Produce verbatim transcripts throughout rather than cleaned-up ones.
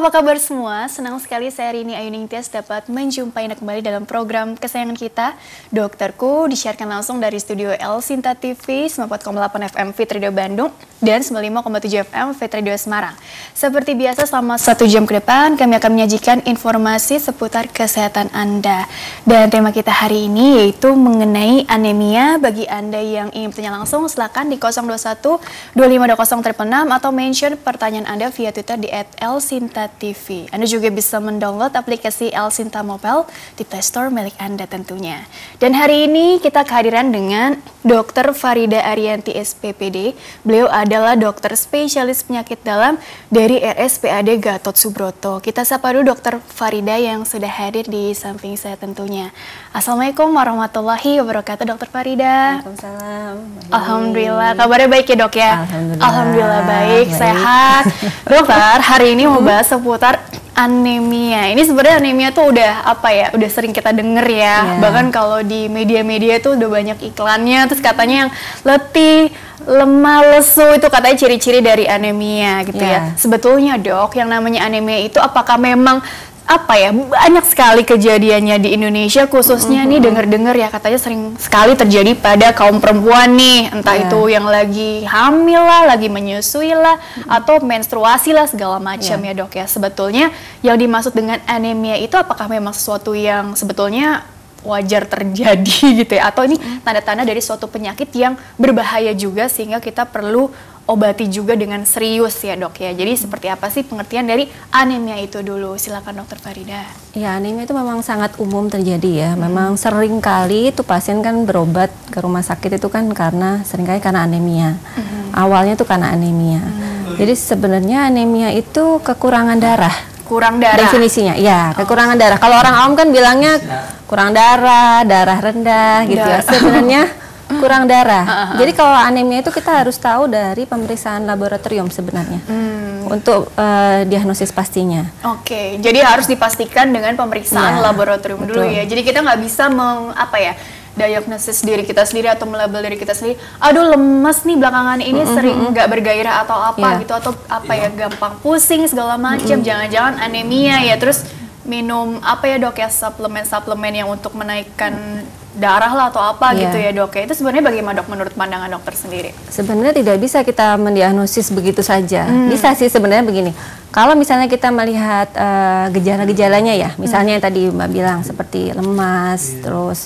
apa kabar semua? Senang sekali saya Rini Ayuning Tias dapat menjumpai Anda kembali dalam program kesayangan kita, Dokterku, disiarkan langsung dari studio El Sinta T V sembilan puluh empat koma delapan F M Fit Radio Bandung dan sembilan puluh lima koma tujuh F M Fit Radio Semarang. Seperti biasa selama satu jam ke depan kami akan menyajikan informasi seputar kesehatan Anda. Dan tema kita hari ini yaitu mengenai anemia. Bagi Anda yang ingin bertanya langsung silakan di nol dua satu dua lima dua nol enam enam atau mention pertanyaan Anda via Twitter di et el sinta T V. Anda juga bisa mendownload aplikasi El Sinta Mobile di Play Store milik Anda tentunya. Dan hari ini kita kehadiran dengan Dokter Farida Ariyanti S P P D. Beliau adalah dokter spesialis penyakit dalam dari R S P A D Gatot Subroto. Kita sapa dulu Dokter Farida yang sudah hadir di samping saya tentunya. Assalamualaikum warahmatullahi wabarakatuh, Dokter Farida. Waalaikumsalam. Alhamdulillah, kabarnya baik ya dok ya? Alhamdulillah, Alhamdulillah baik, baik, sehat. Dokter, hari ini mau bahas seputar anemia. Ini sebenarnya anemia tuh udah apa ya? Udah sering kita denger ya. Yeah. Bahkan kalau di media-media tuh udah banyak iklannya. Terus katanya yang letih, lemah, lesu itu katanya ciri-ciri dari anemia gitu yeah. ya. Sebetulnya dok, yang namanya anemia itu apakah memang apa ya, banyak sekali kejadiannya di Indonesia khususnya mm-hmm. nih dengar-dengar ya katanya sering sekali terjadi pada kaum perempuan nih, entah yeah. itu yang lagi hamil lah, lagi menyusui lah, mm-hmm. atau menstruasi lah segala macam yeah. ya dok ya. Sebetulnya yang dimaksud dengan anemia itu apakah memang sesuatu yang sebetulnya wajar terjadi gitu ya, atau ini tanda-tanda dari suatu penyakit yang berbahaya juga sehingga kita perlu obati juga dengan serius ya dok ya. Jadi seperti apa sih pengertian dari anemia itu dulu? Silakan Dokter Farida. Ya, anemia itu memang sangat umum terjadi ya. Hmm. Memang sering kali itu pasien kan berobat ke rumah sakit itu kan karena seringkali karena anemia. Hmm. Awalnya itu karena anemia. Hmm. Jadi sebenarnya anemia itu kekurangan darah. Kurang darah. Definisinya, ya kekurangan oh. darah. Kalau orang awam kan bilangnya kurang darah, darah rendah gitu darah. ya. Sebenarnya kurang darah. Uh-huh. Jadi kalau anemia itu kita harus tahu dari pemeriksaan laboratorium sebenarnya hmm. untuk uh, diagnosis pastinya. Oke, okay. Jadi harus dipastikan dengan pemeriksaan ya, laboratorium betul. dulu ya. Jadi kita nggak bisa meng, apa ya, diagnosis diri kita sendiri atau melabel diri kita sendiri. Aduh lemes nih belakangan ini mm-hmm. sering nggak bergairah atau apa yeah. gitu atau apa yeah. ya gampang pusing segala macam. Mm-hmm. Jangan-jangan anemia ya. Terus minum apa ya dok ya, suplemen-suplemen yang untuk menaikkan darah lah atau apa yeah. gitu ya dok ya. Itu sebenarnya bagaimana dok menurut pandangan dokter sendiri? Sebenarnya tidak bisa kita mendiagnosis begitu saja. Hmm. Bisa sih sebenarnya begini. Kalau misalnya kita melihat uh, gejala-gejalanya ya, misalnya hmm. yang tadi Mbak bilang seperti lemas, yeah. terus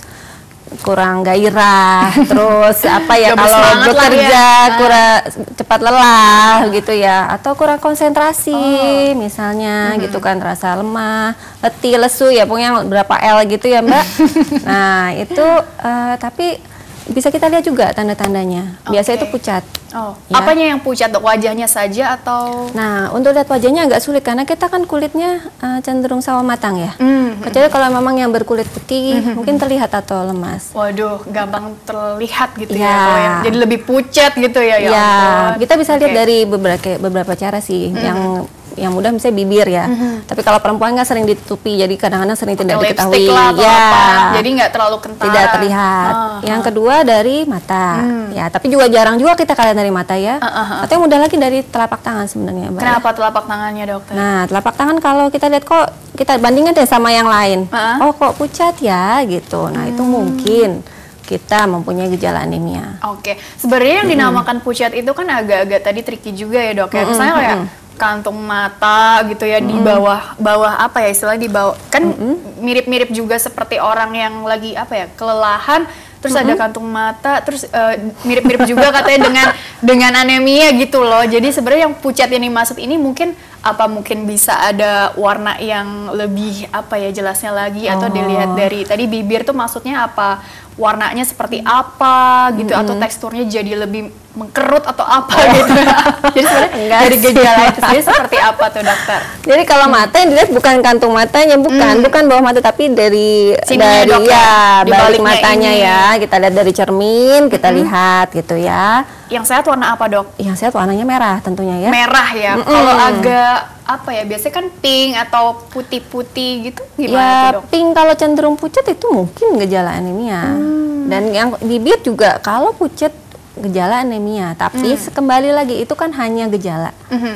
kurang gairah, terus apa ya kalau bekerja ya. kurang cepat lelah gitu ya, atau kurang konsentrasi oh. misalnya mm-hmm. gitu kan, rasa lemah, letih, lesu ya, pokoknya berapa L gitu ya Mbak. Nah itu uh, tapi bisa kita lihat juga tanda-tandanya. Biasa okay. itu pucat. Oh, ya. Apanya yang pucat dok? Wajahnya saja atau? Nah, untuk lihat wajahnya agak sulit karena kita kan kulitnya uh, cenderung sawo matang ya. Mm-hmm. Kecuali kalau memang yang berkulit putih mm-hmm. mungkin terlihat atau lemas. Waduh, gampang terlihat gitu ya. ya yang jadi lebih pucat gitu ya. Ya, ya kita bisa lihat okay. dari beberapa beberapa cara sih. Mm-hmm. Yang yang mudah misalnya bibir ya, mm-hmm. tapi kalau perempuan nggak sering ditutupi, jadi kadang-kadang sering tidak diketahui, lah, ya, apa. Jadi nggak terlalu kentara, tidak terlihat. Uh-huh. Yang kedua dari mata, mm. ya, tapi juga jarang juga kita kalian dari mata ya, uh-huh. atau yang mudah lagi dari telapak tangan sebenarnya. Kenapa telapak tangannya dokter? Nah, telapak tangan kalau kita lihat kok kita bandingkan deh sama yang lain, uh-huh. oh kok pucat ya, gitu. Nah hmm. itu mungkin kita mempunyai gejala anemia. Oke, okay. Sebenarnya yang dinamakan mm-hmm. pucat itu kan agak-agak tadi tricky juga ya dok ya. Mm-hmm. Misalnya kayak kantung mata gitu ya, mm-hmm. di bawah bawah apa ya istilahnya, di bawah kan mm-hmm. mirip-mirip juga seperti orang yang lagi apa ya kelelahan, terus mm-hmm. ada kantung mata, terus uh, mirip-mirip juga katanya dengan dengan anemia gitu loh. Jadi sebenarnya yang pucat yang dimaksud ini mungkin apa, mungkin bisa ada warna yang lebih apa ya jelasnya lagi, oh. atau dilihat dari tadi bibir tuh maksudnya apa, warnanya seperti apa gitu, mm-hmm. atau teksturnya jadi lebih mengkerut atau apa oh. gitu. Jadi sebenarnya dari gejala itu sendiri seperti apa tuh dokter? Jadi kalau mata yang dilihat bukan kantung matanya, bukan, mm. bukan bawah mata, tapi dari sininya, dari dok, ya di balik matanya ini. Ya, kita lihat dari cermin, kita mm-hmm. lihat gitu ya. Yang sehat warna apa dok? Yang sehat warnanya merah tentunya ya. Merah ya. Mm-hmm. Kalau agak apa ya, biasanya kan pink atau putih-putih gitu, gimana ya, tuh dok? Pink kalau cenderung pucat itu mungkin gejala anemia. Hmm. Dan yang bibir juga kalau pucat gejala anemia, tapi hmm. kembali lagi itu kan hanya gejala. Hmm.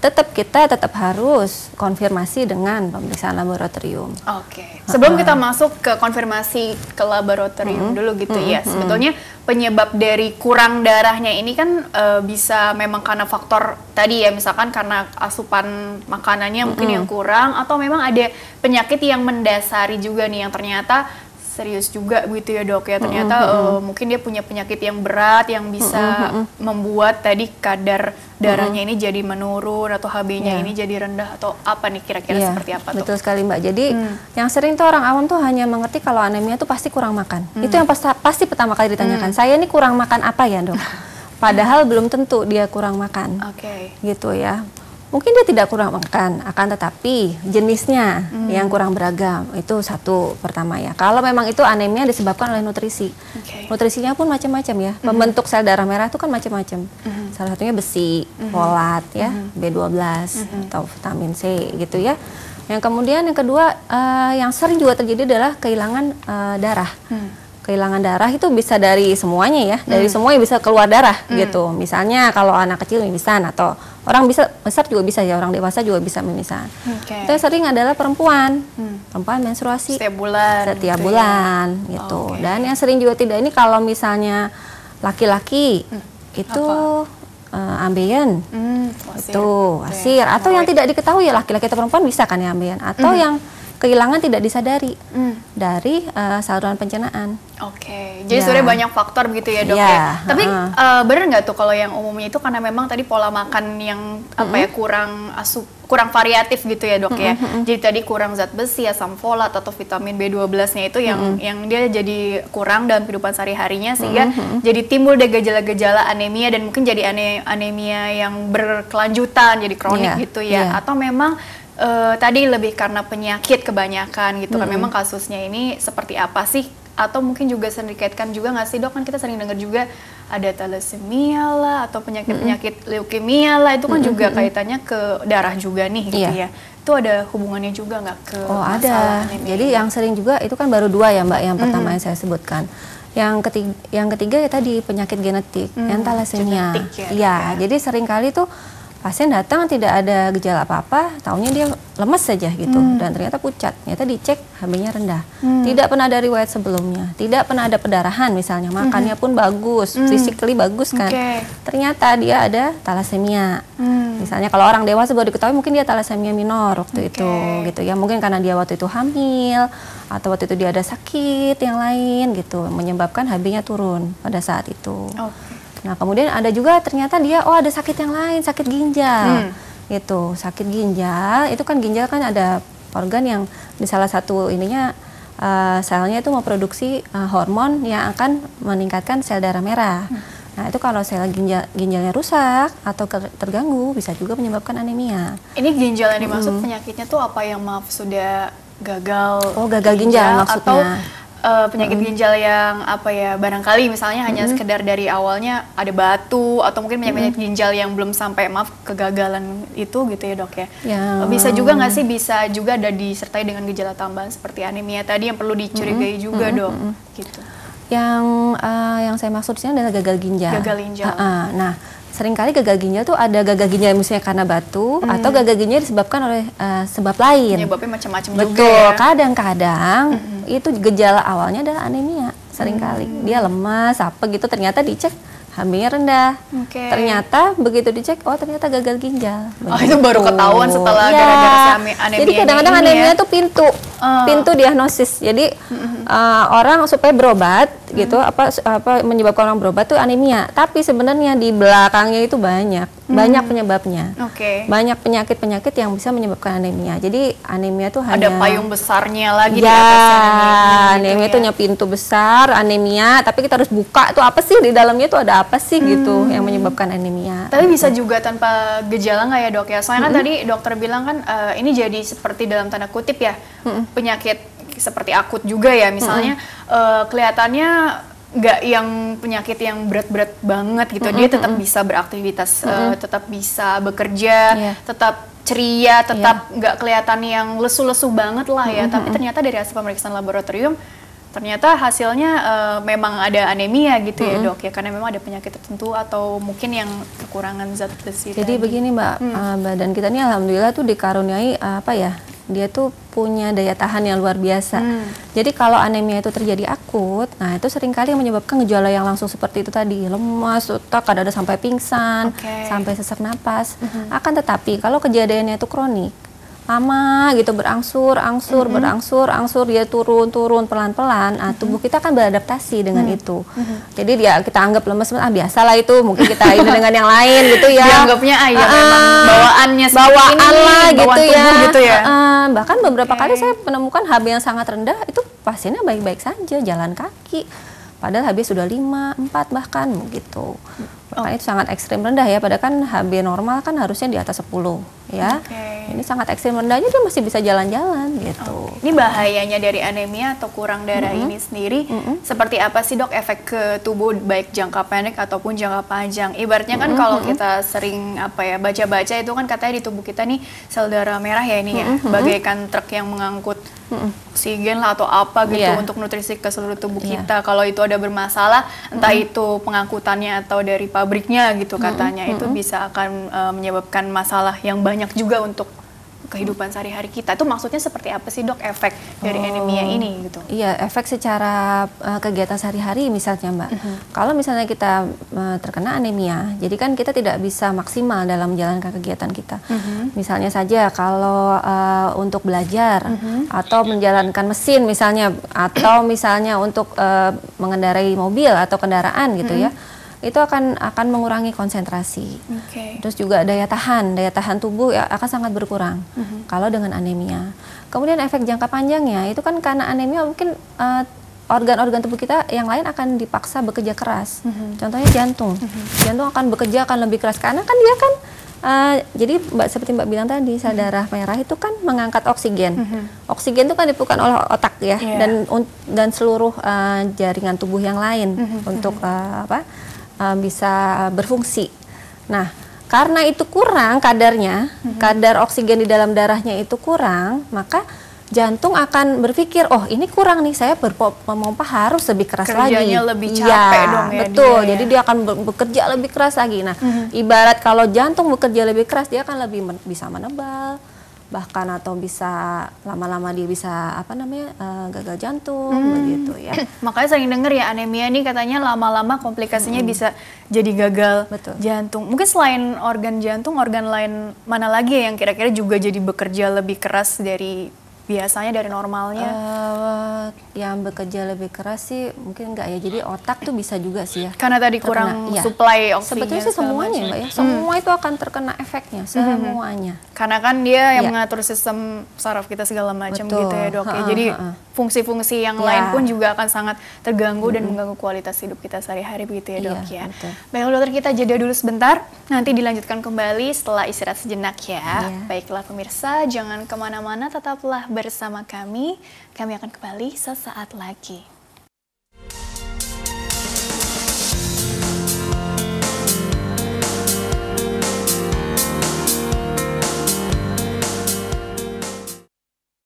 tetap kita tetap harus konfirmasi dengan pemeriksaan laboratorium. Oke. Sebelum kita masuk ke konfirmasi ke laboratorium mm-hmm. dulu gitu mm-hmm. ya. Sebetulnya penyebab dari kurang darahnya ini kan uh, bisa memang karena faktor tadi ya, misalkan karena asupan makanannya mungkin mm-hmm. yang kurang, atau memang ada penyakit yang mendasari juga nih yang ternyata serius juga gitu ya dok ya, ternyata mm-hmm. uh, mungkin dia punya penyakit yang berat yang bisa mm-hmm. membuat tadi kadar darahnya mm-hmm. ini jadi menurun, atau H B-nya yeah. ini jadi rendah, atau apa nih kira-kira yeah. seperti apa tuh? Betul sekali Mbak, jadi mm. yang sering tuh orang awam tuh hanya mengerti kalau anemia tuh pasti kurang makan, mm. itu yang pasti, pasti pertama kali ditanyakan, mm. saya ini kurang makan apa ya dok? Padahal belum tentu dia kurang makan, okay. gitu ya. Mungkin dia tidak kurang makan, akan tetapi jenisnya hmm. yang kurang beragam, itu satu pertama ya. Kalau memang itu anemia disebabkan oleh nutrisi, okay. nutrisinya pun macam-macam ya. Hmm. Pembentuk sel darah merah itu kan macam-macam. Hmm. Salah satunya besi, hmm. folat ya, hmm. B dua belas hmm. atau vitamin C gitu ya. Yang kemudian yang kedua uh, yang sering juga terjadi adalah kehilangan uh, darah. Hmm. Kehilangan darah itu bisa dari semuanya ya, hmm. dari semuanya bisa keluar darah hmm. gitu. Misalnya kalau anak kecil mimisan, atau orang bisa besar juga bisa ya, orang dewasa juga bisa mimisan. Okay. Itu yang sering adalah perempuan, hmm. perempuan menstruasi setiap bulan, setiap gitu bulan ya. gitu. Okay. Dan yang sering juga tidak ini kalau misalnya laki-laki hmm. itu uh, ambeien, hmm, itu wasir, okay. atau yang tidak diketahui ya laki-laki atau perempuan bisa kan ya ambeien, atau hmm. yang kehilangan tidak disadari mm. dari uh, saluran pencernaan. Oke, okay. jadi ya. sebenarnya banyak faktor begitu ya dok ya. ya. Tapi uh. uh, benar nggak tuh kalau yang umumnya itu karena memang tadi pola makan yang mm-hmm. apa ya kurang asup, kurang variatif gitu ya dok ya. Mm-hmm. Jadi tadi kurang zat besi, asam folat atau vitamin B dua belas-nya itu yang mm-hmm. yang dia jadi kurang dalam kehidupan sehari-harinya, sehingga mm-hmm. jadi timbul deh gejala-gejala anemia, dan mungkin jadi ane- anemia yang berkelanjutan, jadi kronik yeah. gitu ya. Yeah. Atau memang Uh, tadi lebih karena penyakit kebanyakan gitu kan. Mm-hmm. Memang kasusnya ini seperti apa sih? Atau mungkin juga sering dikaitkan juga nggak sih dok? Kan kita sering dengar juga ada thalassemia lah, atau penyakit-penyakit mm-hmm. leukemia lah, itu kan mm-hmm. juga kaitannya ke darah juga nih gitu yeah. ya. Itu ada hubungannya juga nggak ke oh, ada. Anemia? Jadi yang sering juga itu kan baru dua ya Mbak, yang pertama mm-hmm. yang saya sebutkan. Yang ketiga, yang ketiga ya tadi penyakit genetik, mm, yang thalassemia. Genetik ya, ya, ya. Jadi seringkali tuh pasien datang tidak ada gejala apa-apa, taunya dia lemes saja gitu, hmm. dan ternyata pucat. Ternyata dicek H B-nya rendah. Hmm. Tidak pernah ada riwayat sebelumnya, tidak pernah ada pendarahan misalnya, makannya pun bagus, hmm. physically bagus kan. Okay. Ternyata dia ada thalassemia. Hmm. Misalnya kalau orang dewasa baru diketahui mungkin dia thalassemia minor waktu okay. itu gitu ya. Mungkin karena dia waktu itu hamil, atau waktu itu dia ada sakit yang lain gitu, menyebabkan H B-nya turun pada saat itu. Okay. Nah kemudian ada juga ternyata dia oh ada sakit yang lain, sakit ginjal, hmm. gitu. Sakit ginjal itu kan ginjal kan ada organ yang di salah satu ininya uh, selnya itu memproduksi uh, hormon yang akan meningkatkan sel darah merah. Hmm. Nah itu kalau sel ginjal ginjalnya rusak atau terganggu bisa juga menyebabkan anemia. Ini ginjal yang dimaksud hmm. penyakitnya tuh apa yang maaf sudah gagal? Oh gagal ginjal, ginjal maksudnya. Atau Uh, penyakit mm. ginjal yang apa ya barangkali misalnya hanya mm. sekedar dari awalnya ada batu, atau mungkin penyakit mm. ginjal yang belum sampai maaf kegagalan itu gitu ya dok ya. Yeah. Bisa juga nggak sih, bisa juga ada disertai dengan gejala tambahan seperti anemia tadi yang perlu dicurigai mm. juga mm. dok mm. gitu. Yang uh, yang saya maksud di sini adalah gagal ginjal. Gagal ginjal. Uh -uh. Nah seringkali gagal ginjal tuh ada gagal ginjal misalnya karena batu hmm. atau gagal ginjal disebabkan oleh uh, sebab lain. Penyebabnya macam-macam juga. Betul. Kadang-kadang hmm. itu gejala awalnya adalah anemia. Seringkali hmm. dia lemas apa gitu, ternyata dicek H B-nya rendah. Okay. Ternyata begitu dicek, oh ternyata gagal ginjal. Oh itu baru ketahuan setelah gara-gara ya. anemia. Jadi kadang-kadang anemia itu ya? pintu, uh. pintu diagnosis. Jadi mm-hmm. uh, orang supaya berobat mm-hmm. gitu, apa apa menyebabkan orang berobat tuh anemia. Tapi sebenarnya di belakangnya itu banyak, mm-hmm. banyak penyebabnya. Okay. Banyak penyakit-penyakit yang bisa menyebabkan anemia. Jadi anemia tuh hanya ada payung besarnya lagi ya, di atasnya anemia. Anemia itu hanya pintu besar, anemia. Tapi kita harus buka tuh apa sih di dalamnya itu ada apa sih hmm. gitu yang menyebabkan anemia. Tapi gitu. bisa juga tanpa gejala nggak ya dok ya? Soalnya hmm. kan tadi dokter bilang kan uh, ini jadi seperti dalam tanda kutip ya hmm. penyakit seperti akut juga ya. Misalnya hmm. uh, kelihatannya nggak yang penyakit yang berat-berat banget gitu. Hmm. Dia tetap hmm. bisa beraktivitas, hmm. uh, tetap bisa bekerja, yeah. tetap ceria, tetap nggak yeah. kelihatan yang lesu-lesu banget lah ya. Hmm. Tapi ternyata dari hasil pemeriksaan laboratorium ternyata hasilnya uh, memang ada anemia gitu ya Mm-hmm. dok ya, karena memang ada penyakit tertentu atau mungkin yang kekurangan zat besi. Jadi tadi. begini Mbak, Hmm. uh, badan kita ini alhamdulillah tuh dikaruniai uh, apa ya, dia tuh punya daya tahan yang luar biasa. Hmm. Jadi kalau anemia itu terjadi akut, nah itu seringkali menyebabkan gejala yang langsung seperti itu tadi, lemas, otak, kadang-kadang sampai pingsan, okay. sampai sesak napas. Hmm. Akan tetapi kalau kejadiannya itu kronik, lama gitu, berangsur, angsur, mm-hmm. berangsur, angsur, dia turun, turun, pelan-pelan, nah, tubuh kita akan beradaptasi dengan mm-hmm. itu. Mm-hmm. Jadi dia kita anggap lemes, ah biasalah itu, mungkin kita ini dengan yang lain gitu ya. Dianggapnya ah ya uh, memang bawaannya bawaan ini, lah gitu bawaan ya. gitu ya. Uh, bahkan beberapa okay. kali saya menemukan H B yang sangat rendah, itu pasiennya baik-baik saja, jalan kaki. Padahal H B sudah lima, empat bahkan begitu. Bahkan oh. itu sangat ekstrim rendah ya, padahal kan H B normal kan harusnya di atas sepuluh ya. Okay. Ini sangat ekstrim rendah aja dia masih bisa jalan-jalan gitu. Okay. Ini bahayanya dari anemia atau kurang darah mm-hmm. ini sendiri, mm-hmm. seperti apa sih dok efek ke tubuh baik jangka pendek ataupun jangka panjang? Ibaratnya kan mm-hmm. kalau kita sering apa ya baca-baca itu kan katanya di tubuh kita nih sel darah merah ya ini mm-hmm. ya, bagaikan truk yang mengangkut mm-hmm. oksigen lah atau apa gitu yeah. untuk nutrisi ke seluruh tubuh yeah. kita. Kalau itu ada bermasalah, entah mm-hmm. itu pengangkutannya atau dari pabriknya gitu katanya, mm-hmm. itu bisa akan uh, menyebabkan masalah yang banyak juga untuk kehidupan sehari-hari kita. Itu maksudnya seperti apa sih dok efek dari oh, anemia ini gitu? Iya, efek secara uh, kegiatan sehari-hari misalnya Mbak. Uh-huh. Kalau misalnya kita uh, terkena anemia, jadi kan kita tidak bisa maksimal dalam menjalankan kegiatan kita. Uh-huh. Misalnya saja kalau uh, untuk belajar uh-huh. atau menjalankan mesin misalnya, atau misalnya untuk uh, mengendarai mobil atau kendaraan gitu uh-huh. ya. Itu akan akan mengurangi konsentrasi. Okay. Terus juga daya tahan, daya tahan tubuh ya akan sangat berkurang uh-huh. kalau dengan anemia. Kemudian efek jangka panjangnya itu kan karena anemia mungkin uh, organ-organ tubuh kita yang lain akan dipaksa bekerja keras. Uh-huh. Contohnya jantung, uh-huh. jantung akan bekerja akan lebih keras karena kan dia kan uh, jadi Mbak seperti Mbak bilang tadi sel darah merah itu kan mengangkat oksigen. Uh-huh. Oksigen itu kan diperlukan oleh otak ya yeah. dan dan seluruh uh, jaringan tubuh yang lain uh-huh. untuk uh, apa? Uh, bisa berfungsi. Nah, karena itu kurang kadarnya, mm-hmm. kadar oksigen di dalam darahnya itu kurang, maka jantung akan berpikir, oh ini kurang nih, saya berpompa harus lebih keras Kerjanya lagi. Kerjanya lebih capek ya, dong ya. Betul, dia, jadi ya. dia akan bekerja lebih keras lagi. Nah, mm-hmm. ibarat kalau jantung bekerja lebih keras, dia akan lebih men bisa menebal. Bahkan atau bisa lama-lama dia bisa apa namanya uh, gagal jantung hmm. begitu ya. Makanya sering denger ya anemia ini katanya lama-lama komplikasinya hmm. bisa jadi gagal Betul. jantung. Mungkin selain organ jantung, organ lain mana lagi ya yang kira-kira juga jadi bekerja lebih keras dari biasanya dari normalnya? Uh, yang bekerja lebih keras sih mungkin enggak ya. Jadi otak tuh bisa juga sih ya. Karena tadi kurang terkena, supply ya. oksigen. Sebetulnya sih semuanya Mbak ya. Semua hmm. itu akan terkena efeknya, semuanya. Hmm. Karena kan dia yang ya. mengatur sistem saraf kita segala macam Betul. gitu ya dok. Ya. Jadi fungsi-fungsi yang ya. lain pun juga akan sangat terganggu hmm. dan mengganggu kualitas hidup kita sehari-hari begitu ya dok ya. ya. Baiklah dokter, kita jeda dulu sebentar. Nanti dilanjutkan kembali setelah istirahat sejenak ya. ya. Baiklah pemirsa, jangan kemana-mana, tetaplah bersama kami. Kami akan kembali sesaat lagi.